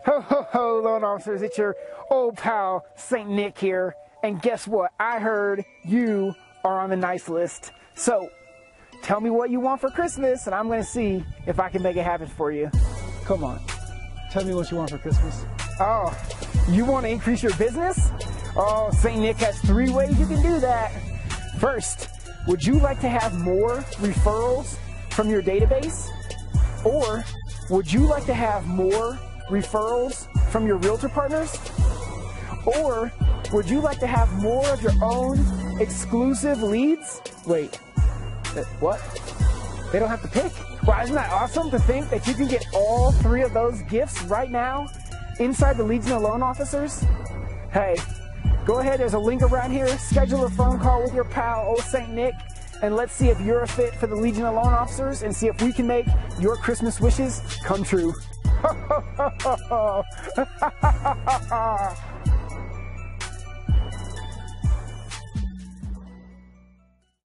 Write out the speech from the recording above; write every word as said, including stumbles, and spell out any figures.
Ho, ho, ho, loan officers, it's your old pal, Saint Nick here. And guess what? I heard you are on the nice list. So, tell me what you want for Christmas, and I'm going to see if I can make it happen for you. Come on. Tell me what you want for Christmas. Oh, you want to increase your business? Oh, Saint Nick has three ways you can do that. First, would you like to have more referrals from your database? Or would you like to have more referrals from your realtor partners? Or would you like to have more of your own exclusive leads? Wait, what? They don't have to pick? Wow, isn't that awesome to think that you can get all three of those gifts right now inside the Legion of Loan Officers? Hey, go ahead, there's a link around here. Schedule a phone call with your pal, old Saint Nick, and let's see if you're a fit for the Legion of Loan Officers and see if we can make your Christmas wishes come true.